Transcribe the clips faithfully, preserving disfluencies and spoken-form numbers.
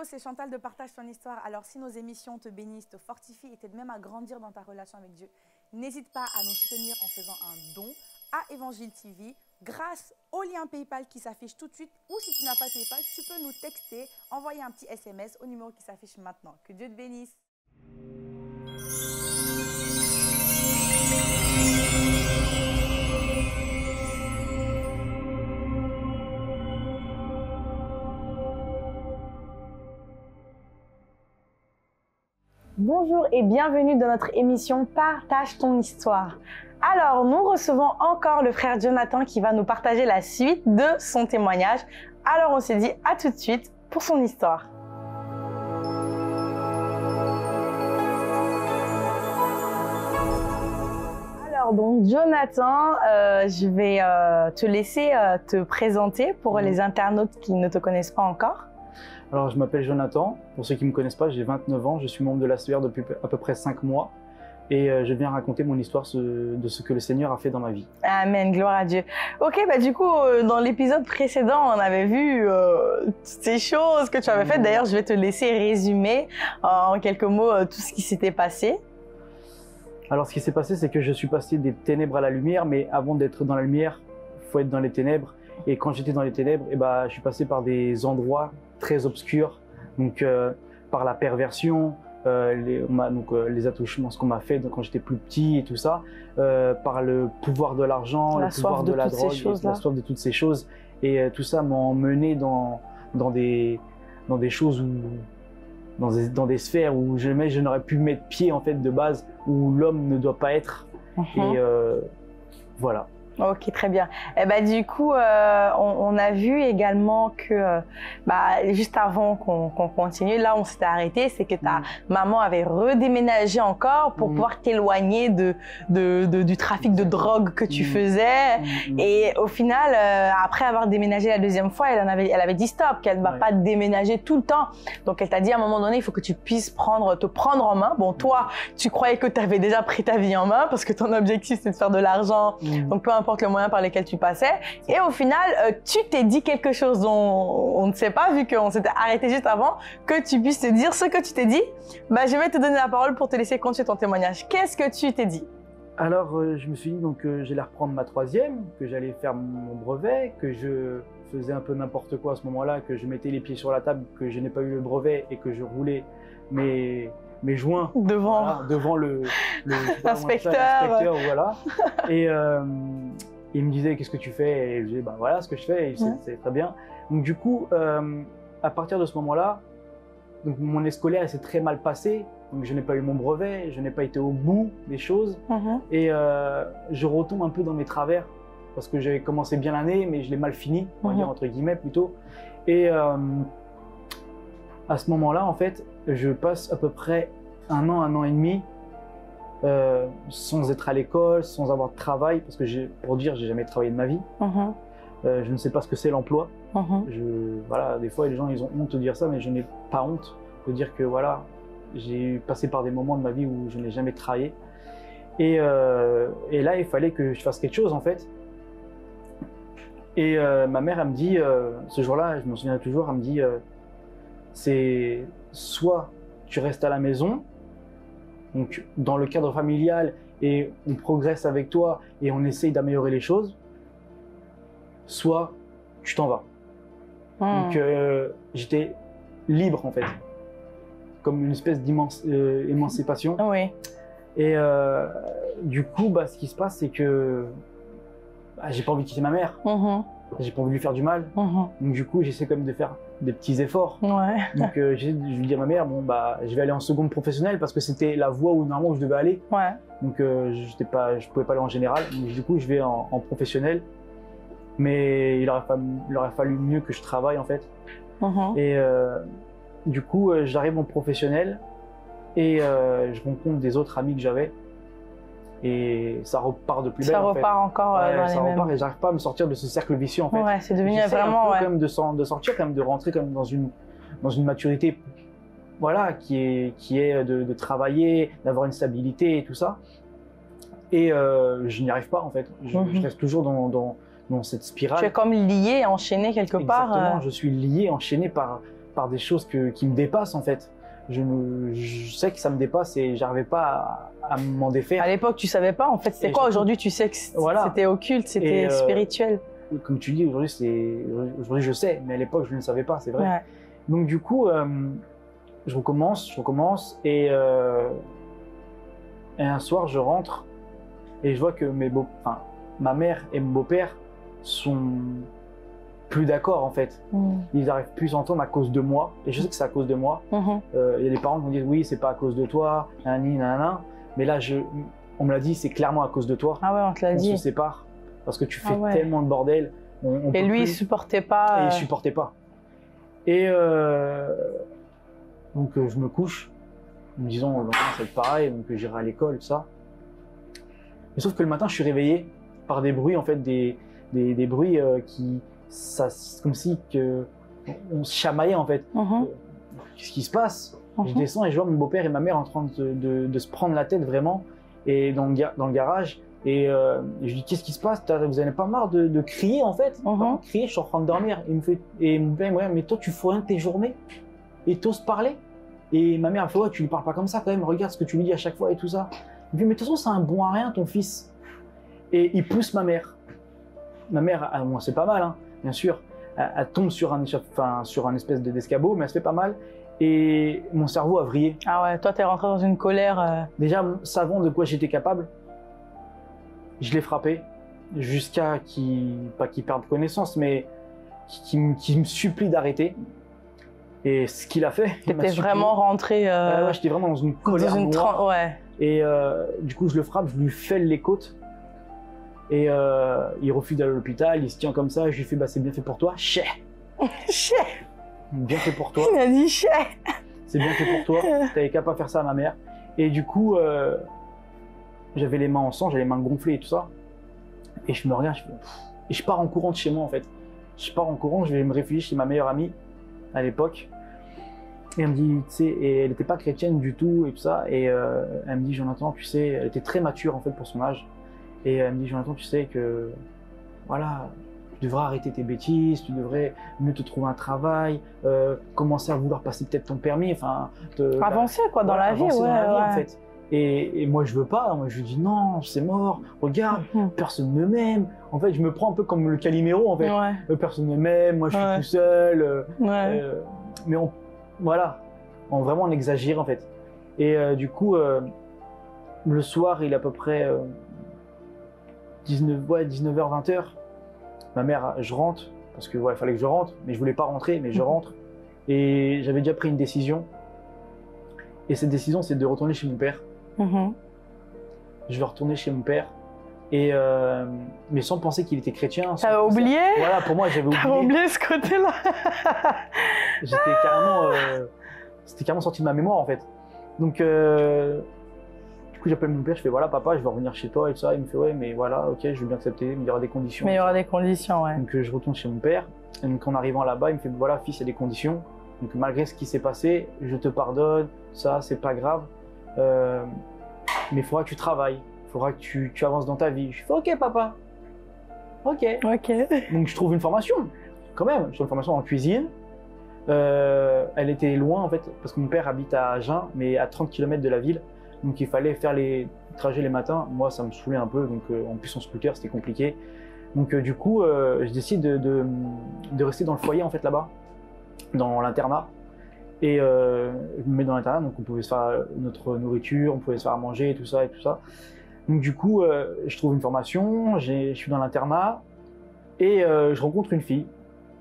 c'est Chantal de Partage ton histoire. Alors, si nos émissions te bénissent, te fortifient et t'aident même à grandir dans ta relation avec Dieu, n'hésite pas à nous soutenir en faisant un don à Évangile T V grâce au lien PayPal qui s'affiche tout de suite. Ou si tu n'as pas PayPal, tu peux nous texter, envoyer un petit S M S au numéro qui s'affiche maintenant. Que Dieu te bénisse. Bonjour et bienvenue dans notre émission Partage ton histoire. Alors, nous recevons encore le frère Jonathan qui va nous partager la suite de son témoignage. Alors, on s'est dit à tout de suite pour son histoire. Alors, donc, Jonathan, euh, je vais euh, te laisser euh, te présenter pour mmh. les internautes qui ne te connaissent pas encore. Alors, je m'appelle Jonathan. Pour ceux qui ne me connaissent pas, j'ai vingt-neuf ans. Je suis membre de l'A C E R depuis à peu près cinq mois. Et euh, je viens raconter mon histoire de ce que le Seigneur a fait dans ma vie. Amen, gloire à Dieu. Ok, bah du coup, euh, dans l'épisode précédent, on avait vu euh, toutes ces choses que tu avais faites. D'ailleurs, je vais te laisser résumer euh, en quelques mots euh, tout ce qui s'était passé. Alors, ce qui s'est passé, c'est que je suis passé des ténèbres à la lumière. Mais avant d'être dans la lumière, il faut être dans les ténèbres. Et quand j'étais dans les ténèbres, eh ben, je suis passé par des endroits très obscurs, donc euh, par la perversion, euh, les, donc, euh, les attouchements, ce qu'on m'a fait quand j'étais plus petit et tout ça, euh, par le pouvoir de l'argent, le pouvoir de, de la drogue, et la soif de toutes ces choses. Et euh, tout ça m'a emmené dans, dans, des, dans des choses, où, dans, des, dans des sphères où jamais je n'aurais pu mettre pied en fait de base, où l'homme ne doit pas être. Mm-hmm. Et euh, voilà. Ok, très bien. Et bah, du coup, euh, on, on a vu également que, euh, bah, juste avant qu'on qu'on continue, là on s'était arrêté, c'est que ta mmh. maman avait redéménagé encore pour mmh. pouvoir t'éloigner de, de, de, du trafic de drogue que tu mmh. faisais. Mmh. Et au final, euh, après avoir déménagé la deuxième fois, elle, en avait, elle avait dit stop, qu'elle ne va ouais. pas déménager tout le temps. Donc elle t'a dit à un moment donné, il faut que tu puisses prendre, te prendre en main. Bon, toi, tu croyais que tu avais déjà pris ta vie en main parce que ton objectif c'est de faire de l'argent. Mmh. Donc peu importe le moyen par lesquels tu passais. Et au final, euh, tu t'es dit quelque chose dont on ne sait pas, vu qu'on s'était arrêté juste avant, que tu puisses te dire ce que tu t'es dit. Bah, je vais te donner la parole pour te laisser continuer ton témoignage. Qu'est-ce que tu t'es dit? Alors, euh, je me suis dit donc euh, j'allais reprendre ma troisième, que j'allais faire mon brevet, que je faisais un peu n'importe quoi à ce moment-là, que je mettais les pieds sur la table, que je n'ai pas eu le brevet et que je roulais mes, mes joints devant, voilà, devant le, le l'inspecteur. Voilà. Et euh, il me disait qu'est-ce que tu fais, et je disais bah voilà ce que je fais, et c'est ouais. très bien. Donc du coup, euh, à partir de ce moment-là, donc mon année scolaire s'est très mal passée, donc je n'ai pas eu mon brevet, je n'ai pas été au bout des choses, mm-hmm. et euh, je retombe un peu dans mes travers parce que j'avais commencé bien l'année, mais je l'ai mal fini, on va mm-hmm. dire entre guillemets plutôt. Et euh, à ce moment-là, en fait, je passe à peu près un an, un an et demi. Euh, sans être à l'école, sans avoir de travail, parce que pour dire, j'ai jamais travaillé de ma vie. Uh-huh. euh, je ne sais pas ce que c'est l'emploi. Uh-huh. Je, voilà, des fois, les gens ils ont honte de dire ça, mais je n'ai pas honte de dire que voilà, j'ai passé par des moments de ma vie où je n'ai jamais travaillé. Et, euh, et là, il fallait que je fasse quelque chose en fait. Et euh, ma mère, elle me dit, euh, ce jour-là, je m'en souviens toujours, elle me dit, euh, c'est soit tu restes à la maison, donc dans le cadre familial, et on progresse avec toi et on essaye d'améliorer les choses, soit tu t'en vas. Mmh. Donc euh, j'étais libre en fait, comme une espèce d'émancipation. Euh, oui. Et euh, du coup, bah, ce qui se passe, c'est que bah, j'ai pas envie de quitter ma mère. Mmh. J'ai pas envie de lui faire du mal. Mmh. Donc du coup, j'essaie quand même de faire des petits efforts. Ouais. Donc euh, je lui dis à ma mère, bon bah je vais aller en seconde professionnelle parce que c'était la voie où normalement je devais aller. Ouais. Donc euh, j'étais pas, je pouvais pas aller en général. Donc du coup, je vais en, en professionnel. Mais il aurait, fallu, il aurait fallu mieux que je travaille en fait. Mmh. Et euh, du coup, euh, j'arrive en professionnel et euh, je rencontre des autres amis que j'avais. Et ça repart de plus belle. Ça en repart fait. encore ouais, dans ça les repart mêmes. Et j'arrive pas à me sortir de ce cercle vicieux en fait. Ouais, c'est devenu J'essaie vraiment un peu ouais. quand même de, de sortir, quand même de rentrer quand même dans une dans une maturité, voilà, qui est qui est de, de travailler, d'avoir une stabilité et tout ça. Et euh, je n'y arrive pas en fait. Je, mm-hmm. je reste toujours dans, dans dans cette spirale. Tu es comme lié, enchaîné quelque Exactement, part. euh... je suis lié, enchaîné par par des choses que, qui me dépassent en fait. Je, me, je sais que ça me dépasse et j'arrivais pas à, à m'en défaire. À l'époque, tu savais pas en fait c'était quoi. Aujourd'hui, tu sais que c'était voilà. occulte, c'était euh, spirituel. Comme tu dis, aujourd'hui, c'est aujourd'hui je sais, mais à l'époque, je ne savais pas, c'est vrai. Ouais. Donc du coup, euh, je recommence, je recommence et, euh, et un soir, je rentre et je vois que mes beaux, enfin, ma mère et mon beau-père sont plus d'accord en fait. Mmh. Ils n'arrivent plus à s'entendre à cause de moi. Et je sais que c'est à cause de moi. Il mmh. euh, y a des parents qui me disent oui, c'est pas à cause de toi, nanani, nanana. Mais là, je, on me l'a dit, c'est clairement à cause de toi. Ah ouais, on te l'a dit. On se sépare parce que tu fais ah ouais. tellement de bordel. On, on et lui, plus... il supportait pas. Et il supportait pas. Et euh... donc euh, je me couche, en me disant ça va être pareil, donc j'irai à l'école, tout ça. Mais sauf que le matin, je suis réveillé par des bruits en fait, des, des, des bruits euh, qui ça, comme si que on se chamaillait en fait. Mm-hmm. Qu'est-ce qui se passe? Mm-hmm. Je descends et je vois mon beau-père et ma mère en train de, de, de se prendre la tête vraiment et dans le, dans le garage. Et euh, je dis qu'est-ce qui se passe? Vous n'avez pas marre de, de crier en fait? Mm-hmm. Crier, je suis en train de dormir. Il me fait, et mon père me dit mais toi tu fous rien de tes journées et t'oses parler? Et ma mère elle fait ouais tu lui parles pas comme ça quand même. Regarde ce que tu lui dis à chaque fois et tout ça. Il me dit mais de toute façon c'est un bon à rien ton fils. Et il pousse ma mère. Ma mère, elle, bon, c'est pas mal, hein, bien sûr. Elle, elle tombe sur un, enfin, sur un espèce d'escabeau, mais elle se fait pas mal. Et mon cerveau a vrillé. Ah ouais, toi t'es rentré dans une colère. Euh... Déjà, savant de quoi j'étais capable, je l'ai frappé jusqu'à qu'il, pas qu'il perde connaissance, mais qu'il qui me supplie d'arrêter. Et ce qu'il a fait. T'étais vraiment rentré. Euh... Euh, ouais, j'étais vraiment dans une colère. Dans une noire. Ouais. Et euh, du coup, je le frappe, je lui fêle les côtes. Et euh, il refuse d'aller à l'hôpital, il se tient comme ça, je lui fais bah c'est bien fait pour toi, chais. Chais. Bien fait pour toi. Il a dit chais. C'est bien fait pour toi, t'avais qu'à pas faire ça à ma mère. Et du coup, euh, j'avais les mains en sang, j'avais les mains gonflées et tout ça. Et je me regarde, je fais, et je pars en courant de chez moi en fait. Je pars en courant, je vais me réfugier chez ma meilleure amie à l'époque. Et elle me dit, tu sais, et elle n'était pas chrétienne du tout et tout ça. Et euh, elle me dit, Jonathan, tu sais, elle était très mature en fait pour son âge. Et elle me dit, Jonathan, tu sais que, voilà, tu devrais arrêter tes bêtises, tu devrais mieux te trouver un travail, euh, commencer à vouloir passer peut-être ton permis, enfin... Te, avancer, quoi, dans la vie, ouais, dans la vie, ouais. en fait. Et, et moi, je veux pas, moi, je lui dis, non, c'est mort, regarde, mm-hmm. personne ne m'aime. En fait, je me prends un peu comme le Calimero, en fait. Ouais. Euh, personne ne m'aime, moi, je suis ouais. tout seul. Euh, ouais. euh, mais on, voilà, on, vraiment, on exagère, en fait. Et euh, du coup, euh, le soir, il est à peu près... Euh, dix-neuf, ouais, dix-neuf heures, vingt heures, ma mère, je rentre, parce que ouais, il fallait que je rentre, mais je voulais pas rentrer, mais je rentre. Et j'avais déjà pris une décision. Et cette décision, c'est de retourner chez mon père. Mm-hmm. Je vais retourner chez mon père, et euh, mais sans penser qu'il était chrétien. T'avais oublié? Voilà, pour moi, j'avais oublié. T'avais oublié ce côté-là. J'étais carrément, euh, c'était carrément sorti de ma mémoire en fait. Donc, euh, du coup, j'appelle mon père, je fais voilà papa, je vais revenir chez toi et tout ça. Il me fait ouais, mais voilà, ok, je veux bien accepter, mais il y aura des conditions. Mais il y aura des conditions, ouais. Donc, euh, je retourne chez mon père. Et donc, en arrivant là-bas, il me fait voilà, fils, il y a des conditions. Donc, malgré ce qui s'est passé, je te pardonne, ça, c'est pas grave. Euh, mais il faudra que tu travailles, il faudra que tu, tu avances dans ta vie. Je fais ok, papa. Ok. Ok. Donc, je trouve une formation, quand même. Je trouve une formation en cuisine. Euh, elle était loin, en fait, parce que mon père habite à Agen, mais à trente kilomètres de la ville. Donc il fallait faire les trajets les matins. Moi, ça me saoulait un peu. Donc euh, en plus en scooter, c'était compliqué. Donc euh, du coup, euh, je décide de, de, de rester dans le foyer en fait là-bas, dans l'internat. Et euh, je me mets dans l'internat, donc on pouvait se faire notre nourriture, on pouvait se faire à manger, et tout ça et tout ça. Donc du coup, euh, je trouve une formation. Je suis dans l'internat et euh, je rencontre une fille.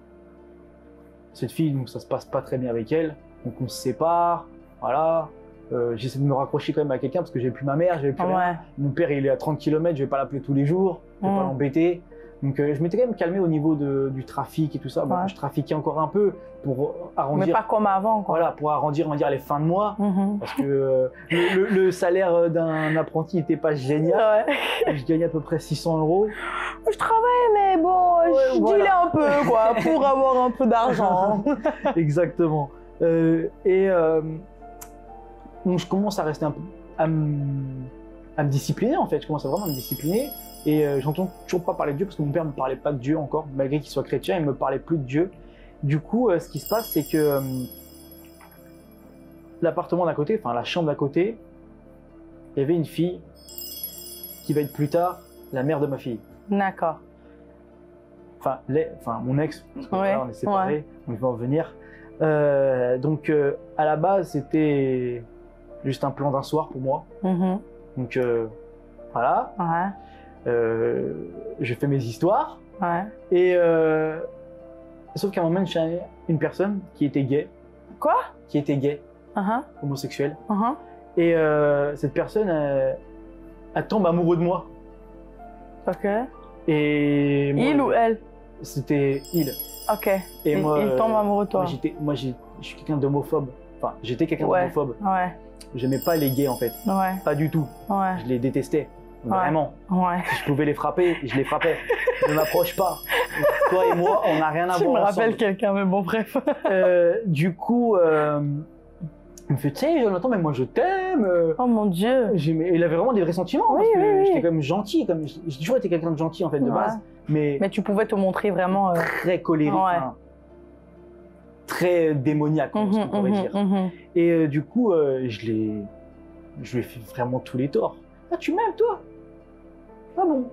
Cette fille, donc ça se passe pas très bien avec elle. Donc on se sépare, voilà. Euh, j'essaie de me raccrocher quand même à quelqu'un parce que j'ai plus ma mère, j'avais plus ouais. rien. Mon père il est à trente kilomètres, je vais pas l'appeler tous les jours, je vais mmh. pas l'embêter. Donc euh, je m'étais quand même calmé au niveau de, du trafic et tout ça. Bon, ouais. Je trafiquais encore un peu pour arrondir. Mais pas comme avant, quoi. Voilà, pour arrondir on va dire les fins de mois, mmh. parce que euh, le, le, le salaire d'un apprenti n'était pas génial. Ouais. Je gagnais à peu près six cents euros. Je travaille, mais bon, ouais, je voilà. dealais un peu, quoi, pour avoir un peu d'argent. Exactement. Euh, et euh, donc je commence à rester un peu, à me, à me discipliner en fait, je commence à vraiment me discipliner et euh, j'entends toujours pas parler de Dieu parce que mon père me parlait pas de Dieu encore, malgré qu'il soit chrétien, il me parlait plus de Dieu du coup, euh, ce qui se passe, c'est que euh, l'appartement d'à côté, enfin la chambre d'à côté, il y avait une fille qui va être plus tard la mère de ma fille. D'accord. Enfin, les, enfin mon ex, parce que Ouais, voilà, on est séparés, ouais. on va en venir. Euh, donc, euh, à la base, c'était juste un plan d'un soir pour moi. Mhm. Donc, euh, voilà. Ouais. Euh, je fais mes histoires. Ouais. Et euh, sauf qu'à un moment, j'ai une personne qui était gay, Quoi? qui était gay, Uh-huh. homosexuel. Uh-huh. Et euh, cette personne, elle, elle tombe amoureuse de moi. Ok. Et moi, Il ou elle? C'était il. Ok. Et il, moi, il tombe euh, amoureux de toi. Moi, j'étais, moi, j'ai- je suis quelqu'un d'homophobe. Enfin, j'étais quelqu'un Ouais. d'homophobe. Ouais. J'aimais pas les gays en fait. Ouais. Pas du tout. Ouais. Je les détestais. Vraiment. Ouais. Si je pouvais les frapper, je les frappais. Ne m'approche pas. Toi et moi, on n'a rien à Tu me voir rappelles ensemble. quelqu'un, mais bon, bref. Euh, du coup, euh, il me fait, tu sais, Jonathan, mais moi je t'aime. euh. Oh mon Dieu. J'ai- Il avait vraiment des vrais sentiments. Oui, parce que oui, oui. j'étais quand même gentil. Comme... J'ai toujours été quelqu'un de gentil en fait, de Ouais. base. Mais, Mais tu pouvais te montrer vraiment. euh, très colérique. Ouais. Enfin, très démoniaque, mhm, ce qu'on pourrait mhm, dire. mhm. Et euh, du coup, euh, je l'ai, je lui ai fait vraiment tous les torts. Ah, tu m'aimes, toi? Ah bon?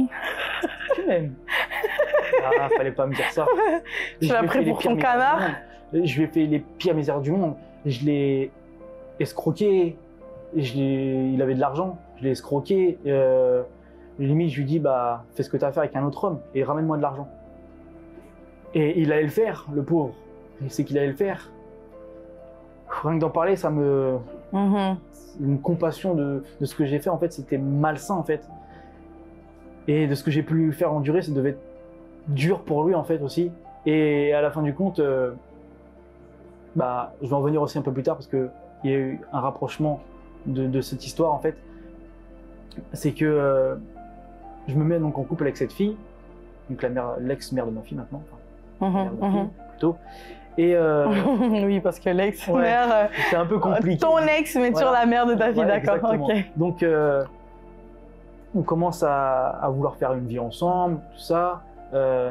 Tu m'aimes? Ah, fallait pas me dire ça. Tu Je l'as lui ai pris fait les pour pires ton misères du canard? monde. Je lui ai fait les pires misères du monde. Je l'ai escroqué. Je l'ai- il avait de l'argent. Je l'ai escroqué. Euh, limite, je lui dis, bah, fais ce que tu as à faire avec un autre homme et ramène-moi de l'argent. Et il allait le faire, le pauvre. Il sait qu'il allait le faire. Rien que d'en parler, ça me... Mhm. Une compassion de, de ce que j'ai fait, en fait, c'était malsain, en fait. Et de ce que j'ai pu lui faire endurer, ça devait être dur pour lui, en fait, aussi. Et à la fin du compte, euh, bah, je vais en venir aussi un peu plus tard, parce qu'il y a eu un rapprochement de, de cette histoire, en fait. C'est que euh, je me mets donc en couple avec cette fille, donc la mère, l'ex-mère de ma fille maintenant, enfin, la mère de ma Mhm, fille, plutôt. Et euh, mhm. Oui, parce que l'ex-mère. euh, c'est un peu compliqué. Ton ex, mais sur Voilà. la mère de ta fille, Ouais, d'accord. exactement. Ok. Donc, euh, on commence à, à vouloir faire une vie ensemble, tout ça. Euh,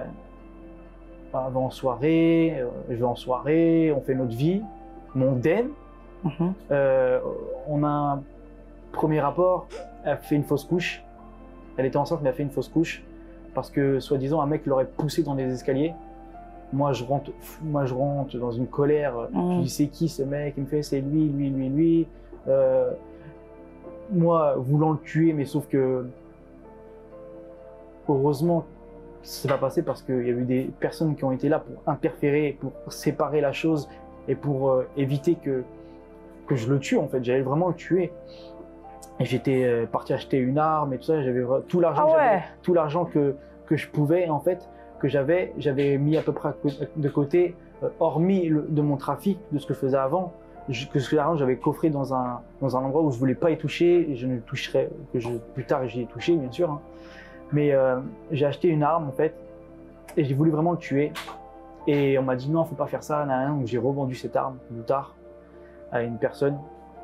on va en soirée, euh, je vais en soirée, on fait notre vie, mondaine. Mhm. Euh, on a un premier rapport, elle fait une fausse couche. Elle était enceinte, mais elle fait une fausse couche parce que, soi-disant, un mec l'aurait poussée dans les escaliers. Moi je, rentre, moi, je rentre dans une colère. Mhm. Je dis, c'est qui ce mec? Il me fait, c'est lui, lui, lui, lui. Euh, moi, voulant le tuer, mais sauf que, heureusement, ça s'est pas passé parce qu'il y a eu des personnes qui ont été là pour interférer, pour séparer la chose et pour euh, éviter que, que je le tue, en fait. J'allais vraiment le tuer. Et j'étais euh, parti acheter une arme et tout ça. J'avais vra- tout l'argent Ah que ouais. j'avais, tout l'argent que, que je pouvais, en fait, que j'avais, j'avais mis à peu près à co- de côté, euh, hormis le- de mon trafic, de ce que je faisais avant, je- que ce l'argent j'avais coffré dans un, dans un endroit où je voulais pas y toucher, et je ne toucherai que je, plus tard j'y ai touché, bien sûr. Hein. Mais euh, j'ai acheté une arme, en fait, et j'ai voulu vraiment le tuer. Et on m'a dit non, faut pas faire ça, nan, nan. Donc j'ai revendu cette arme plus tard à une personne.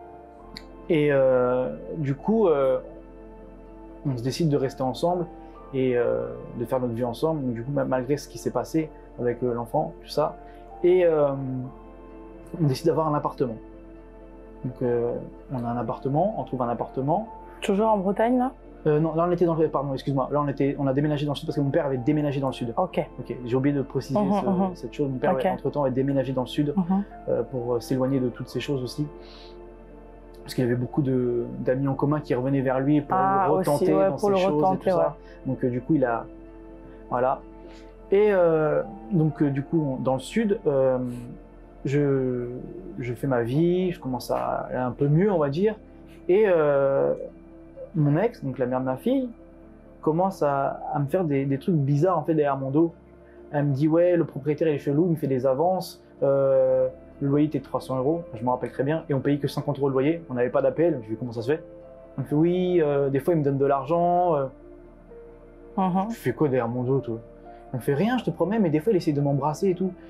Et euh, du coup, euh, on se décide de rester ensemble et euh, de faire notre vie ensemble. Donc, du coup, malgré ce qui s'est passé avec euh, l'enfant, tout ça, et euh, on décide d'avoir un appartement. Donc, euh, on a un appartement, on trouve un appartement. Toujours en Bretagne, là? Euh, non, là on était dans le, pardon, excuse-moi. Là on était, on a déménagé dans le sud parce que mon père avait déménagé dans le sud. Ok. Ok, j'ai oublié de préciser Mhm, ce- mhm. cette chose. Mon père, Ok. entre temps, avait déménagé dans le sud Mhm. euh, pour euh, s'éloigner de toutes ces choses aussi. Parce qu'il y avait beaucoup de- d'amis en commun qui revenaient vers lui pour Ah, le aussi, retenter ouais, dans pour ces le choses retenter, et tout ça. Donc euh, du coup, il a... Voilà. Et euh, donc euh, du coup, on- dans le sud, euh, je, je fais ma vie, je commence à aller un peu mieux, on va dire. Et euh, mon ex, donc la mère de ma fille, commence à, à me faire des, des trucs bizarres en fait derrière mon dos. Elle me dit ouais, le propriétaire il est chelou, il me fait des avances, euh, le loyer était de trois cents euros, je me rappelle très bien, et on payait que cinquante euros le loyer, on n'avait pas d'appel, je lui dis comment ça se fait. Elle me fait oui, euh, des fois il me donne de l'argent, euh, Mhm. je fais quoi derrière mon dos toi? Elle me fait rien, je te promets, mais des fois il essaie de m'embrasser et tout.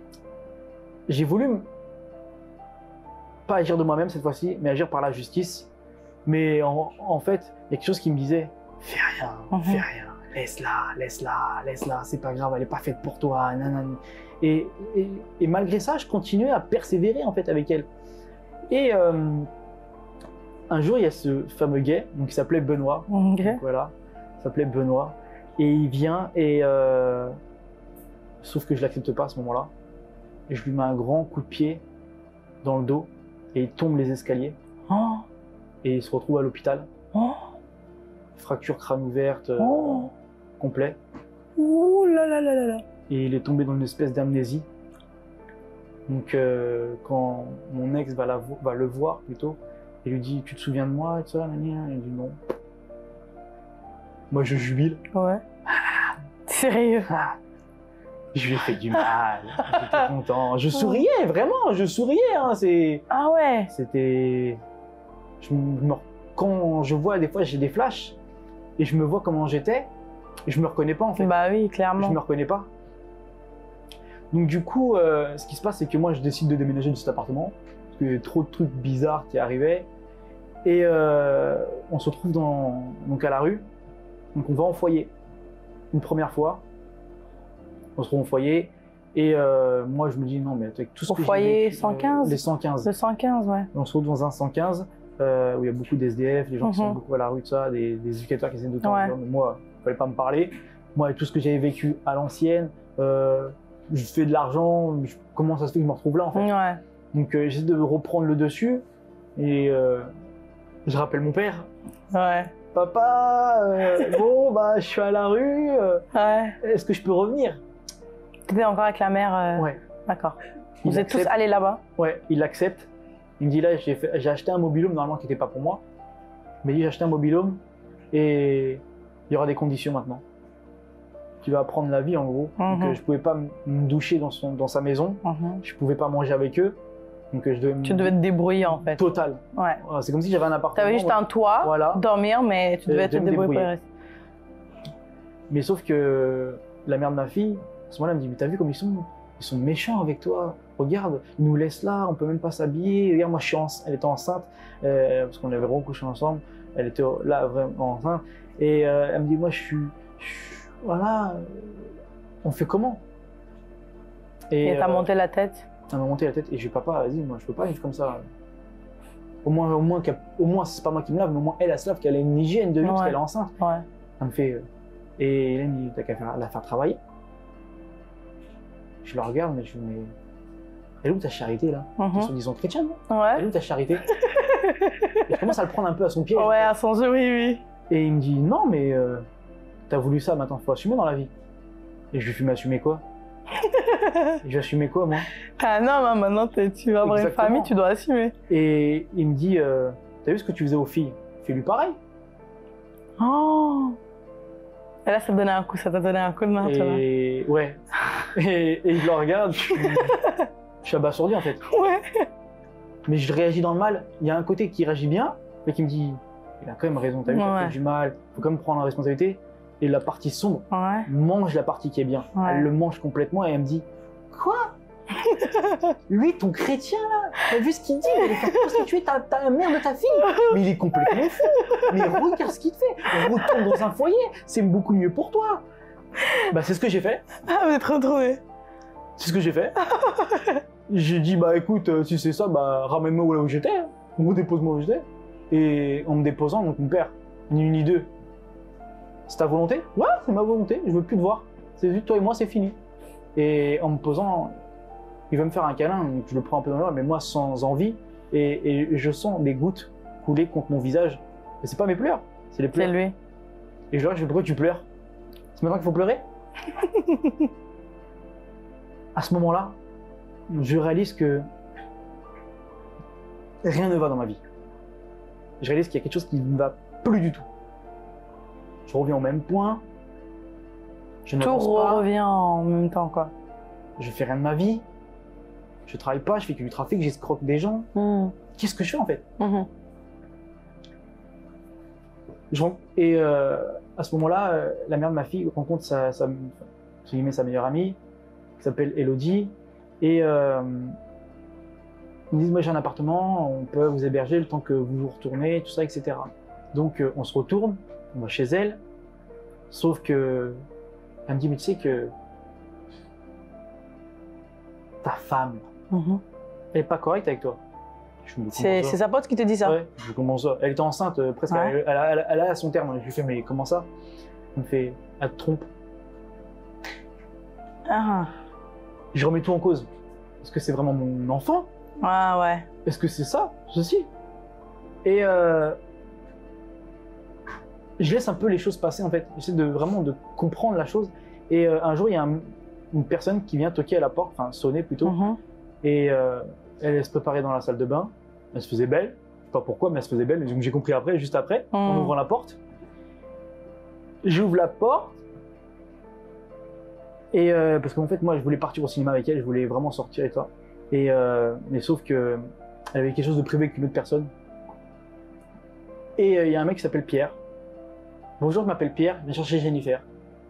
J'ai voulu m- pas agir de moi-même cette fois-ci, mais agir par la justice. Mais en, en fait, il y a quelque chose qui me disait fais rien, Mhm. fais rien, laisse-la, laisse-la, laisse-la, c'est pas grave, elle est pas faite pour toi, nanani. Et, et, et malgré ça, je continuais à persévérer en fait avec elle. Et euh, un jour, il y a ce fameux gay, donc il s'appelait Benoît. Okay. Donc, voilà, il s'appelait Benoît. Et il vient et euh, sauf que je l'accepte pas à ce moment-là. Et je lui mets un grand coup de pied dans le dos et il tombe les escaliers. Oh. Et il se retrouve à l'hôpital. Oh. Fracture crâne ouverte, euh, Oh. complet. Ouh là là là là là. Et il est tombé dans une espèce d'amnésie. Donc euh, quand mon ex va, la vo- va le voir plutôt, il lui dit « Tu te souviens de moi ?» et tout ça, il dit « Non ». Moi je jubile. Ouais. Sérieux? Ah, je lui ai fait du mal, j'étais content. Je souriais, vraiment, je souriais. Hein, c'est... Ah ouais. C'était... Je me... Quand je vois, des fois j'ai des flashs, et je me vois comment j'étais, et je me reconnais pas en fait. Bah oui, clairement. Je me reconnais pas. Donc du coup, euh, ce qui se passe, c'est que moi, je décide de déménager de cet appartement, parce qu'il y avait trop de trucs bizarres qui arrivaient. Et euh, on se retrouve dans, donc à la rue, donc on va en foyer. Une première fois, on se retrouve en foyer, et euh, moi, je me dis, non, mais avec tout ce Au que j'ai foyer vécu, cent quinze? euh, les cent quinze. Le cent quinze, ouais. On se retrouve dans un cent quinze, euh, où il y a beaucoup d'S D F, des gens Mhm. qui sont beaucoup à la rue, tout ça, des, des éducateurs qui essaient de temps Ouais. en temps, mais moi, il ne fallait pas me parler. Moi, avec tout ce que j'avais vécu à l'ancienne, euh, je fais de l'argent, je- comment ça se fait que je me retrouve là en fait? Ouais. Donc euh, j'essaie de reprendre le dessus, et euh, je rappelle mon père. Ouais. Papa, euh, bon, bah, je suis à la rue, euh, Ouais. est-ce que je peux revenir? T'étais encore avec la mère? euh, Ouais. D'accord. Il Vous êtes tous accepte. allés là-bas? Ouais, il accepte. Il me dit là, j'ai fait- j'ai acheté un mobil-home normalement qui n'était pas pour moi. Mais il dit j'ai acheté un mobil-home et il y aura des conditions maintenant. Tu vas apprendre la vie en gros. Mhm. Donc euh, je pouvais pas m- me doucher dans, son, dans sa maison. Mhm. Je pouvais pas manger avec eux. Donc euh, je devais me... Tu devais te débrouiller en fait. Total. Ouais. Voilà, c'est comme si j'avais un appartement. T'avais juste un toit, Voilà. dormir, mais tu Euh, devais je te devais me débrouiller pour le débrouiller. reste. Mais sauf que la mère de ma fille, à ce moment-là, elle me dit mais t'as vu comme ils sont, ils sont méchants avec toi. Regarde, ils nous laissent là, on peut même pas s'habiller. Regarde, moi je suis enceinte, elle était enceinte euh, parce qu'on avait recouché ensemble. Elle était là vraiment enceinte et euh, elle me dit moi je suis, je suis- voilà, euh, on fait comment? Et t'as euh, monté la tête? elle m'a monté la tête et je dis papa, vas-y, moi je peux pas vivre comme ça. Au moins, au moins, qu'elle- au moins c'est pas moi qui me lave, mais au moins elle, elle se lave, qu'elle a une hygiène de vie parce Ouais. qu'elle est enceinte. Ouais. Elle me fait. euh, Et Hélène, il dit, t'as qu'à faire- la faire travailler. Je la regarde, mais je me dis, elle est où ta charité là? Mhm. Ils sont disant chrétiens, non? Elle est Ouais. où ta charité? Et je commence à le prendre un peu à son piège. Ouais, à son jeu, oui, oui. Et il me dit, non, mais euh, t'as voulu ça, maintenant faut assumer dans la vie. Et je lui fais, mais assumer quoi? Et je vais assumer quoi, moi? Ah non, mais maintenant t'es- tu vas avoir une Exactement. famille, tu dois assumer. Et il me dit, euh, t'as vu ce que tu faisais aux filles? Fais-lui pareil. Oh. Et là, ça t'a donné un coup, ça t'a donné un coup de main, tu vois. Et ouais. Et, et je le regarde, je suis, je suis abasourdi en fait. Ouais. Mais je réagis dans le mal. Il y a un côté qui réagit bien, mais qui me dit, il a quand même raison, t'as vu, t'as Ouais. fait du mal, faut quand même prendre la responsabilité. Et la partie sombre Ouais. mange la partie qui est bien. Ouais. Elle le mange complètement et elle me dit, quoi? Lui, ton chrétien là, t'as vu ce qu'il dit? Il est fait prostituer ta, ta mère de ta fille. Mais il est complètement fou. Mais regarde ce qu'il te fait. Retourne dans un foyer, c'est beaucoup mieux pour toi. Bah c'est ce que j'ai fait. Ah, vous êtes retrouvés. C'est ce que j'ai fait. J'ai dit, bah écoute, euh, si c'est ça, bah ramène-moi là où j'étais. hein. Ou dépose-moi où j'étais. Et en me déposant, donc mon père, ni une ni deux. C'est ta volonté? Ouais, c'est ma volonté, je veux plus te voir. C'est juste toi et moi, c'est fini. Et en me posant, il veut me faire un câlin, donc je le prends un peu dans l'oreille, mais moi sans envie. Et, et je sens des gouttes couler contre mon visage. Mais c'est pas mes pleurs, c'est les C'est pleurs. lui. Et je lui dis, pourquoi tu pleures? C'est maintenant qu'il faut pleurer? À ce moment-là, je réalise que rien ne va dans ma vie. Je réalise qu'il y a quelque chose qui ne va plus du tout. Je reviens au même point. Je Tout n'avance pas. revient en même temps, quoi. Je fais rien de ma vie. Je travaille pas, je fais que du trafic, j'escroque des gens. Mhm. Qu'est-ce que je fais en fait? Mhm. Je ren- Et euh, à ce moment-là, euh, la mère de ma fille rencontre sa, sa, entre guillemets, sa meilleure amie, qui s'appelle Elodie. Et euh, ils me disent, moi j'ai un appartement, on peut vous héberger le temps que vous vous retournez, tout ça, et cetera. Donc euh, on se retourne, on va chez elle. Sauf que, elle me dit, mais tu sais que ta femme, Mm-hmm. elle est pas correcte avec toi. Je me dis, C'est comment ça c'est sa pote qui te dit ça? Ouais, je comment ça. Elle était enceinte, euh, presque, Ouais. elle, elle, a- elle a- elle a son terme. Je lui fais, mais comment ça? Elle me fait, elle te trompe. Ah, Je remets tout en cause. Est-ce que c'est vraiment mon enfant? ah ouais. Est-ce que c'est ça, ceci? Et euh, je laisse un peu les choses passer en fait. J'essaie de vraiment de comprendre la chose. Et euh, un jour, il y a un- une personne qui vient toquer à la porte, enfin sonner plutôt, Mhm. et euh, elle, elle se préparait dans la salle de bain. Elle se faisait belle. Je sais pas pourquoi, mais elle se faisait belle. Donc j'ai compris après, juste après, en Mhm. ouvrant la porte. J'ouvre la porte. Et euh, parce qu'en fait, moi, je voulais partir au cinéma avec elle, je voulais vraiment sortir et ça. Et euh, mais sauf que elle avait quelque chose de privé avec une autre personne. Et il euh, y a un mec qui s'appelle Pierre. Bonjour, je m'appelle Pierre, je viens chercher Jennifer.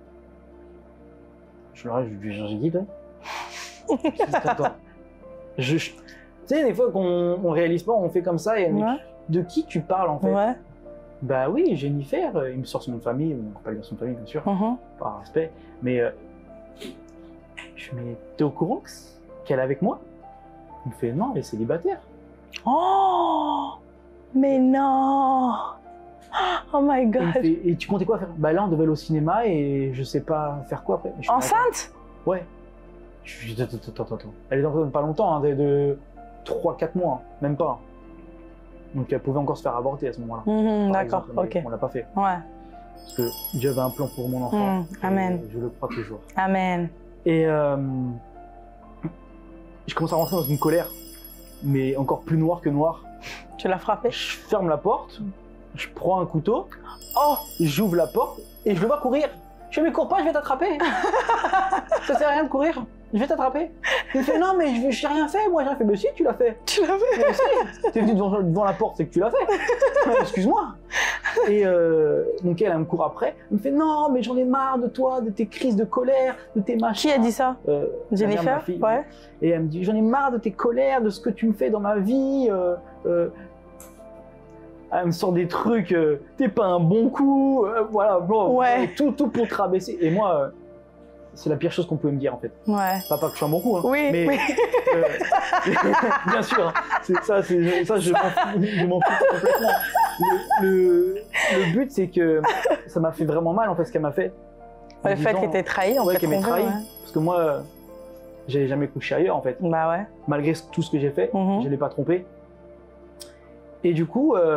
Je leur ai dit, je vais chercher qui, toi? Attends. Je, je- Tu sais, des fois qu'on on réalise pas, on fait comme ça, et elle me dit, Ouais. de qui tu parles en fait? Ouais. Bah oui, Jennifer, euh, il me sort son nom de famille, on peut pas lui dire son nom de famille, bien sûr, Mhm. par respect, mais euh, je me dis, t'es au courant que c- qu'elle est avec moi? Il me fait, non, elle est célibataire. Oh, mais non. Oh my Et, il me god. fait, et tu comptais quoi faire? Bah là, on devait aller au cinéma et je sais pas faire quoi après. Je fais, Enceinte? Ouais. Je dis, attends, attends, attends, attends. Elle est dans pas longtemps, hein, de, de trois quatre mois, même pas. Donc elle pouvait encore se faire avorter à ce moment-là. Mhm, par d'accord, exemple, mais ok. On l'a pas fait. Ouais. Parce que Dieu avait un plan pour mon enfant. Mm, amen. Et je le crois toujours. Amen. Et euh, je commence à rentrer dans une colère, mais encore plus noire que noire. Tu l'as frappé? Je ferme la porte, je prends un couteau, oh, j'ouvre la porte et je le vois courir. Je fais, mais cours pas, je vais t'attraper. Ça sert à rien de courir, je vais t'attraper. Il me fait, non, mais je j'ai rien fait, moi. J'ai fait, mais si, tu l'as fait. Tu l'as fait? Mais si, t'es venu devant, devant la porte, c'est que tu l'as fait. Excuse-moi. Et euh, donc elle, elle me court après. Elle me fait, non, mais j'en ai marre de toi, de tes crises de colère, de tes machins. Qui a dit ça? Euh, la mère de ma Jennifer? fille. Ouais. Et elle me dit, j'en ai marre de tes colères, de ce que tu me fais dans ma vie. Euh, euh, elle me sort des trucs, euh, t'es pas un bon coup, euh, voilà, bon, Ouais. tout, tout pour te rabaisser. Et moi, euh, c'est la pire chose qu'on pouvait me dire en fait. Ouais. Pas, pas que je suis un bon coup, hein, Oui, mais oui. euh, bien sûr, hein, c'est ça, c'est ça, je m'en fous, je m'en fous complètement. Le, le, le but, c'est que ça m'a fait vraiment mal en fait ce qu'elle m'a fait. En Le fait disant- qu'elle t'ait trahi, en ouais, fait. qu'elle m'ait trompé, trahi, ouais. parce que moi, euh, j'avais jamais couché ailleurs en fait. Bah ouais. Malgré tout ce que j'ai fait, Mhm. je l'ai pas trompé. Et du coup, euh,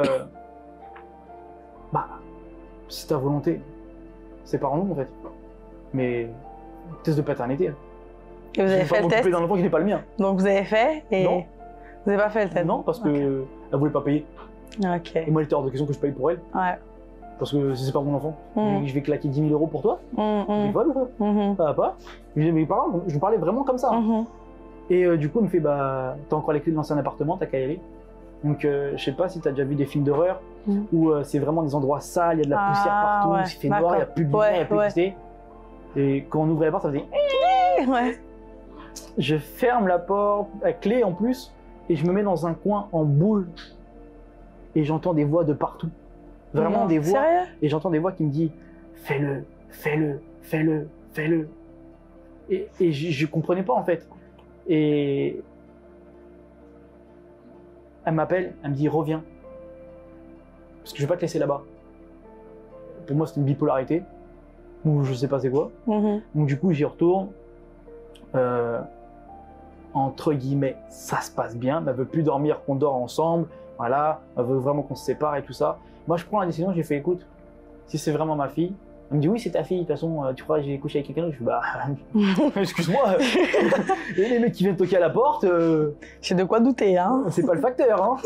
bah, c'est ta volonté. C'est pas en nous en fait. Mais test de paternité. Et vous Je avez vais fait pas le m'occuper test? d'un enfant qui n'est pas le mien. Donc vous avez fait et Non. vous n'avez pas fait le test? Non, parce que Ok. elle voulait pas payer. Ok. Et moi, il était hors de question que je paye pour elle. Ouais. Parce que si c'est pas mon enfant, Mhm. je- je vais claquer dix mille euros pour toi. Mhm, Tu mhm, voles ou quoi? mhm, Ça va pas? Je lui dis, mais pardon, je lui parlais vraiment comme ça. hein. mhm. Et euh, du coup, il me fait, bah, t'as encore les clés de l'ancien appartement, t'as qu'à y aller. Donc, euh, je sais pas si t'as déjà vu des films d'horreur Mm. où euh, c'est vraiment des endroits sales, il y a de la Ah, poussière partout, ouais, il fait noir, il n'y a d'accord. plus de lumière, il n'y a Ouais, plus ouais. d'électricité. Et quand on ouvrait la porte, ça faisait. Ouais. Je ferme la porte, à clé en plus, et je me mets dans un coin en boule. Et j'entends des voix de partout. Vraiment Non, des voix. Sérieux? Et j'entends des voix qui me disent fais-le, fais-le, fais-le, fais-le. Et, et je, je comprenais pas en fait. Et elle m'appelle, elle me dit reviens. Parce que je vais pas te laisser là-bas. Pour moi, c'est une bipolarité. Ou je sais pas c'est quoi. Mhm. Donc du coup, j'y retourne. Euh, entre guillemets, ça se passe bien. Elle veut plus dormir, qu'on dort ensemble. Voilà, elle veut vraiment qu'on se sépare et tout ça. Moi, je prends la décision, j'ai fait écoute, si c'est vraiment ma fille, elle me dit oui, c'est ta fille, de toute façon, euh, tu crois que j'ai couché avec quelqu'un d'autre? Je fais bah, excuse-moi, et les mecs qui viennent toquer à la porte, euh, J'ai de quoi douter, hein? c'est pas le facteur, hein.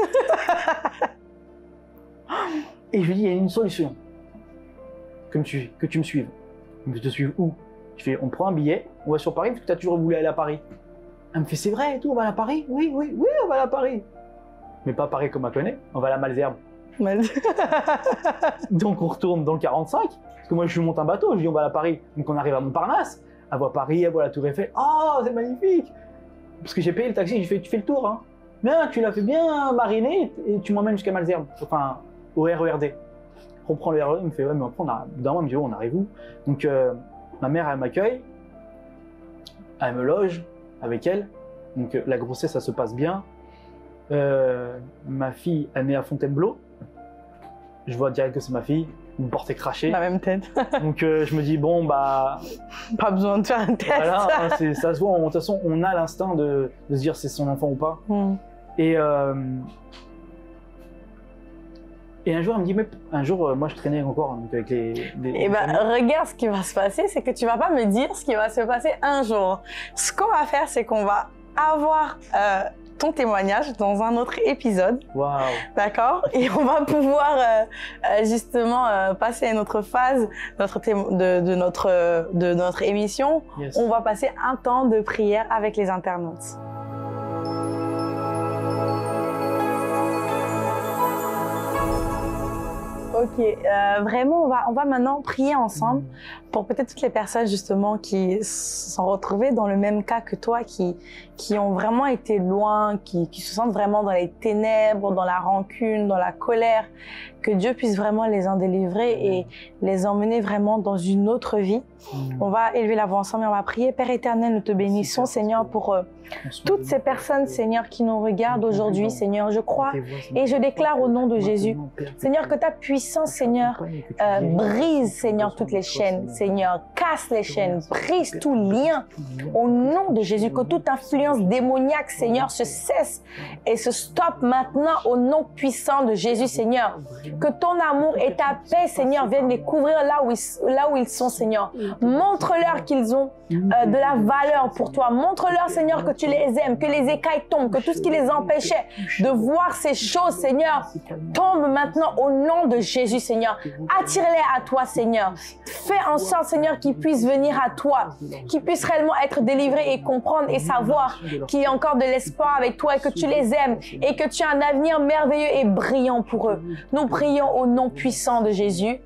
Et je lui dis, il y a une solution, que, tu, que tu me suives. Elle me dit, je te suive où? Je fais, on prend un billet, on va sur Paris, parce que tu as toujours voulu aller à Paris. Elle me fait, c'est vrai et tout, on va aller à Paris? Oui, oui, oui, on va aller à Paris. Mais pas Paris comme à connaît, on va à la Malesherbes. Mal- Donc on retourne dans le quarante-cinq, parce que moi je monte un bateau, je dis on va à Paris. Donc on arrive à Montparnasse, elle voit Paris, elle voit la Tour Eiffel, oh c'est magnifique. Parce que j'ai payé le taxi, j'ai fait tu fais le tour, hein. Bien, tu l'as fait bien mariner et tu m'emmènes jusqu'à Malesherbes, enfin au R E R D. reprend le R E R, il me fait ouais, mais après, on a, d'un moment, il me dit oh, on arrive où? Donc, euh, ma mère, elle m'accueille, elle me loge avec elle. Donc, euh, la grossesse, ça se passe bien. Euh, ma fille, elle naît à Fontainebleau. Je vois direct que c'est ma fille, une portée crachée. La même tête. Donc, euh, je me dis bon, bah. Pas besoin de faire un test. Voilà, hein, ça se voit. De toute façon, on a l'instinct de, de se dire c'est son enfant ou pas. Mm. Et. Euh, Et un jour, elle me dit, mais un jour, moi, je traînais encore donc, avec les. les Et ben, regarde ce qui va se passer, c'est que tu vas pas me dire ce qui va se passer un jour. Ce qu'on va faire, c'est qu'on va avoir euh, ton témoignage dans un autre épisode. Waouh. D'accord. Et on va pouvoir euh, euh, justement euh, passer à une autre phase notre de, de, notre, de notre émission. Yes. On va passer un temps de prière avec les internautes. Ok, euh, vraiment, on va, on va maintenant prier ensemble pour peut-être toutes les personnes justement qui se sont retrouvées dans le même cas que toi, qui, qui ont vraiment été loin, qui, qui se sentent vraiment dans les ténèbres, dans la rancune, dans la colère, que Dieu puisse vraiment les en délivrer et les emmener vraiment dans une autre vie. Mmh. On va élever la voix ensemble et on va prier. Père éternel, nous te bénissons, Seigneur, pour euh, toutes ces personnes, Seigneur, qui nous regardent aujourd'hui, Seigneur. Je crois et je déclare au nom de Jésus, Seigneur, que ta puissance, Seigneur, euh, brise, Seigneur, toutes les chaînes, Seigneur, casse les chaînes, brise tout lien au nom de Jésus, que toute influence démoniaque, Seigneur, se cesse et se stoppe maintenant au nom puissant de Jésus, Seigneur. Que ton amour et ta paix, Seigneur, viennent les couvrir là où ils, là où ils sont, Seigneur. Montre-leur qu'ils ont euh, de la valeur pour toi. Montre-leur, Seigneur, que tu les aimes, que les écailles tombent, que tout ce qui les empêchait de voir ces choses, Seigneur, tombe maintenant au nom de Jésus, Seigneur. Attire-les à toi, Seigneur. Fais en sorte, Seigneur, qu'ils puissent venir à toi, qu'ils puissent réellement être délivrés et comprendre et savoir qu'il y a encore de l'espoir avec toi et que tu les aimes et que tu as un avenir merveilleux et brillant pour eux. Nous prions au nom puissant de Jésus.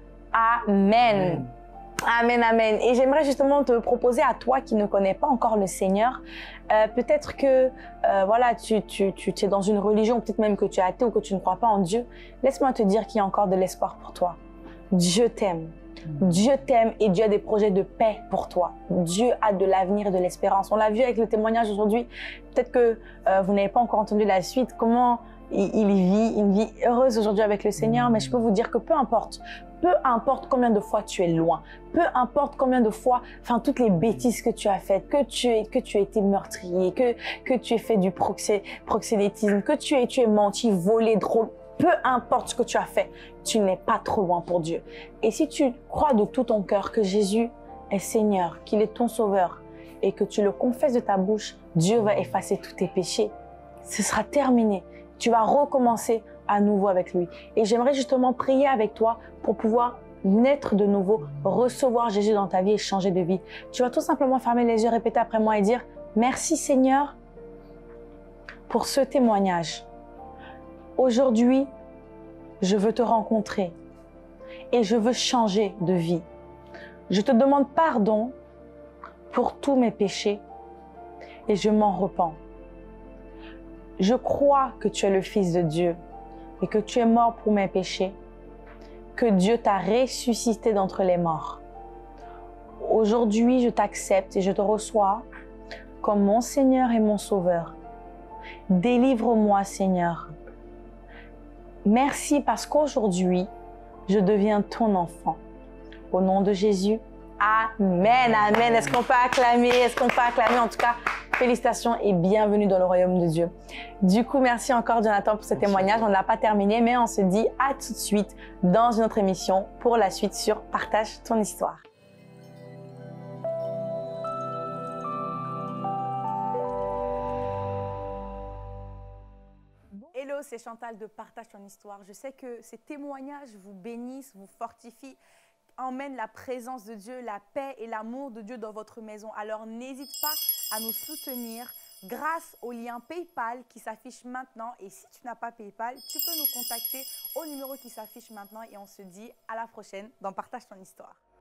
Amen. Amen, amen. Et j'aimerais justement te proposer à toi qui ne connais pas encore le Seigneur, euh, peut-être que euh, voilà, tu, tu, tu, tu es dans une religion, peut-être même que tu es athée ou que tu ne crois pas en Dieu. Laisse-moi te dire qu'il y a encore de l'espoir pour toi. Dieu t'aime. Dieu t'aime et Dieu a des projets de paix pour toi. Dieu a de l'avenir et de l'espérance. On l'a vu avec le témoignage aujourd'hui. Peut-être que euh, vous n'avez pas encore entendu la suite. Comment il, il vit une vie heureuse aujourd'hui avec le Seigneur. Mais je peux vous dire que peu importe, peu importe combien de fois tu es loin, peu importe combien de fois, enfin toutes les bêtises que tu as faites, que tu es, que tu as été meurtrier, que que tu aies fait du proxé, proxénétisme, que tu aies tu aies menti, volé, drôle. Peu importe ce que tu as fait, tu n'es pas trop loin pour Dieu. Et si tu crois de tout ton cœur que Jésus est Seigneur, qu'il est ton Sauveur, et que tu le confesses de ta bouche, Dieu va effacer tous tes péchés. Ce sera terminé. Tu vas recommencer à nouveau avec lui. Et j'aimerais justement prier avec toi pour pouvoir naître de nouveau, recevoir Jésus dans ta vie et changer de vie. Tu vas tout simplement fermer les yeux, répéter après moi et dire « Merci Seigneur pour ce témoignage. Aujourd'hui, je veux te rencontrer et je veux changer de vie. Je te demande pardon pour tous mes péchés et je m'en repens. Je crois que tu es le Fils de Dieu et que tu es mort pour mes péchés, que Dieu t'a ressuscité d'entre les morts. Aujourd'hui, je t'accepte et je te reçois comme mon Seigneur et mon Sauveur. Délivre-moi, Seigneur. Merci parce qu'aujourd'hui, je deviens ton enfant. Au nom de Jésus, Amen, Amen. Est-ce qu'on peut acclamer? Est-ce qu'on peut acclamer? En tout cas, félicitations et bienvenue dans le royaume de Dieu. Du coup, merci encore Jonathan pour ce témoignage. On n'a pas terminé, mais on se dit à tout de suite dans une autre émission pour la suite sur Partage ton histoire. Hello, c'est Chantal de Partage ton histoire. Je sais que ces témoignages vous bénissent, vous fortifient, emmènent la présence de Dieu, la paix et l'amour de Dieu dans votre maison. Alors n'hésite pas à nous soutenir grâce au lien PayPal qui s'affiche maintenant. Et si tu n'as pas PayPal, tu peux nous contacter au numéro qui s'affiche maintenant et on se dit à la prochaine dans Partage ton histoire.